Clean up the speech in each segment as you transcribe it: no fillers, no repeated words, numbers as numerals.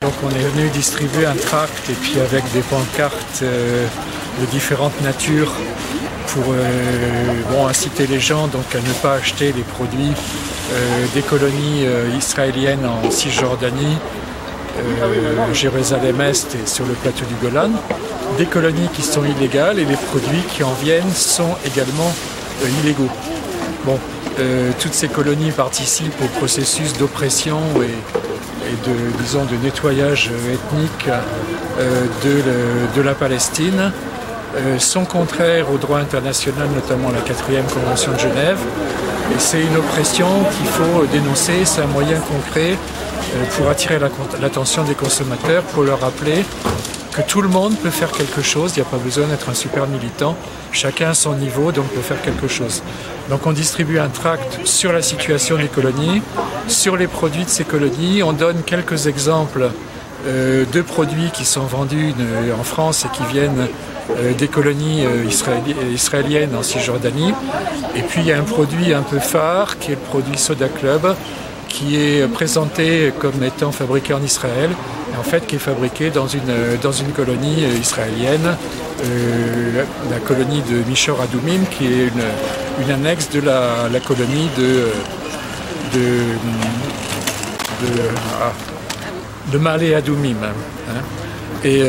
Donc on est venu distribuer un tract et puis avec des pancartes de différentes natures pour inciter les gens donc à ne pas acheter les produits des colonies israéliennes en Cisjordanie, Jérusalem-Est et sur le plateau du Golan, des colonies qui sont illégales et les produits qui en viennent sont également illégaux. Bon, toutes ces colonies participent au processus d'oppression et de nettoyage ethnique de la Palestine, sont contraires au droit international, notamment la 4e Convention de Genève. Et c'est une oppression qu'il faut dénoncer, c'est un moyen concret pour attirer l'attention des consommateurs, pour leur rappeler que tout le monde peut faire quelque chose, il n'y a pas besoin d'être un super militant, chacun à son niveau donc peut faire quelque chose. Donc on distribue un tract sur la situation des colonies, sur les produits de ces colonies, on donne quelques exemples de produits qui sont vendus en France et qui viennent des colonies israéliennes en Cisjordanie. Et puis il y a un produit un peu phare qui est le produit Soda Club, qui est présenté comme étant fabriqué en Israël, et en fait qui est fabriqué dans une colonie israélienne, la colonie de Mishor Adumim, qui est une annexe de la colonie de Ma'ale Adumim. Hein. Et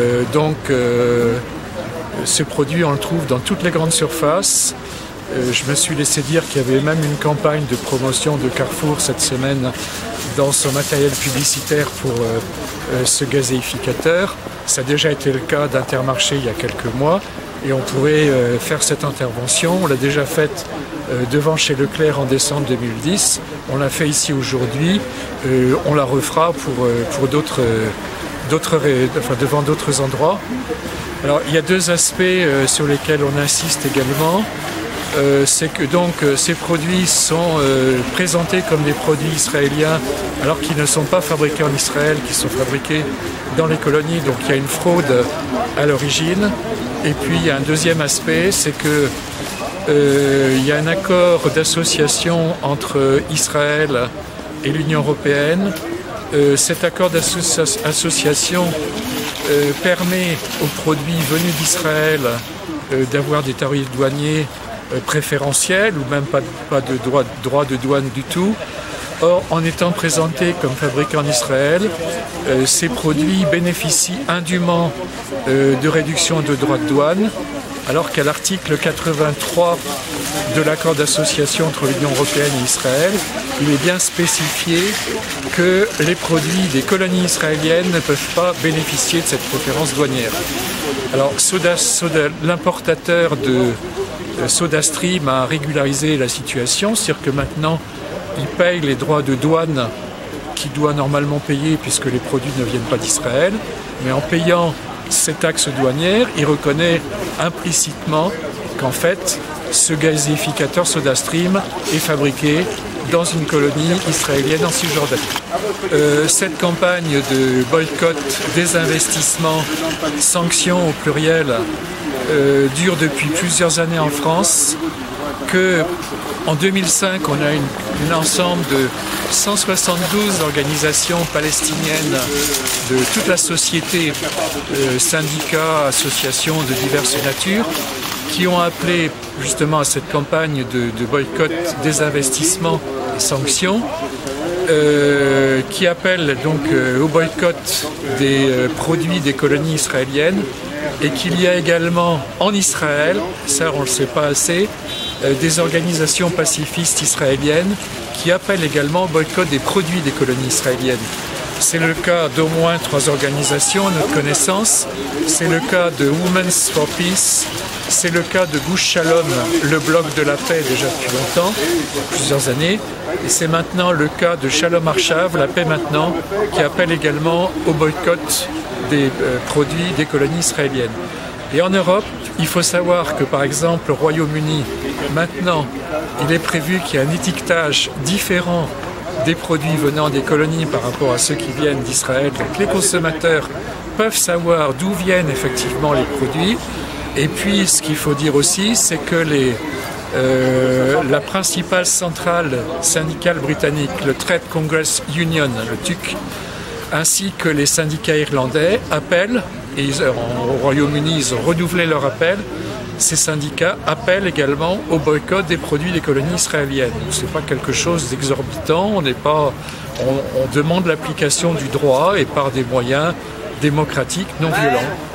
ce produit, on le trouve dans toutes les grandes surfaces. Je me suis laissé dire qu'il y avait même une campagne de promotion de Carrefour cette semaine dans son matériel publicitaire pour ce gazéificateur. Ça a déjà été le cas d'Intermarché il y a quelques mois et on pourrait faire cette intervention. On l'a déjà faite devant chez Leclerc en décembre 2010. On l'a fait ici aujourd'hui. On la refera pour devant d'autres endroits. Alors il y a deux aspects sur lesquels on insiste également. C'est que donc ces produits sont présentés comme des produits israéliens alors qu'ils ne sont pas fabriqués en Israël, qu'ils sont fabriqués dans les colonies, donc il y a une fraude à l'origine. Et puis il y a un deuxième aspect, c'est que il y a un accord d'association entre Israël et l'Union européenne. Cet accord d'association permet aux produits venus d'Israël d'avoir des tarifs douaniers préférentiels ou même pas de droit de douane du tout. Or, en étant présentés comme fabriqués en Israël, ces produits bénéficient indûment de réduction de droits de douane, alors qu'à l'article 83 de l'accord d'association entre l'Union européenne et Israël, il est bien spécifié que les produits des colonies israéliennes ne peuvent pas bénéficier de cette préférence douanière. Alors, l'importateur de SodaStream a régularisé la situation, c'est-à-dire que maintenant, il paye les droits de douane qu'il doit normalement payer puisque les produits ne viennent pas d'Israël, mais en payant ces taxes douanières, il reconnaît implicitement qu'en fait, ce gazéificateur SodaStream est fabriqué dans une colonie israélienne en Cisjordanie. Cette campagne de boycott, désinvestissement, sanctions au pluriel dure depuis plusieurs années en France, en 2005, on a un ensemble de 172 organisations palestiniennes de toute la société, syndicats, associations de diverses natures, qui ont appelé justement à cette campagne de boycott, désinvestissement et sanctions, qui appellent donc au boycott des produits des colonies israéliennes, et qu'il y a également en Israël, ça on ne le sait pas assez, des organisations pacifistes israéliennes qui appellent également au boycott des produits des colonies israéliennes. C'est le cas d'au moins 3 organisations à notre connaissance. C'est le cas de Women's for Peace, c'est le cas de Gush Shalom, le bloc de la paix déjà depuis longtemps, plusieurs années, et c'est maintenant le cas de Shalom Arshav, la paix maintenant, qui appelle également au boycott des produits des colonies israéliennes. Et en Europe, il faut savoir que par exemple au Royaume-Uni, maintenant, il est prévu qu'il y ait un étiquetage différent des produits venant des colonies par rapport à ceux qui viennent d'Israël. Donc les consommateurs peuvent savoir d'où viennent effectivement les produits. Et puis ce qu'il faut dire aussi, c'est que la principale centrale syndicale britannique, le Trade Congress Union, le TUC, ainsi que les syndicats irlandais appellent, et au Royaume-Uni ils ont renouvelé leur appel, ces syndicats appellent également au boycott des produits des colonies israéliennes. Ce n'est pas quelque chose d'exorbitant, on demande l'application du droit et par des moyens démocratiques non violents.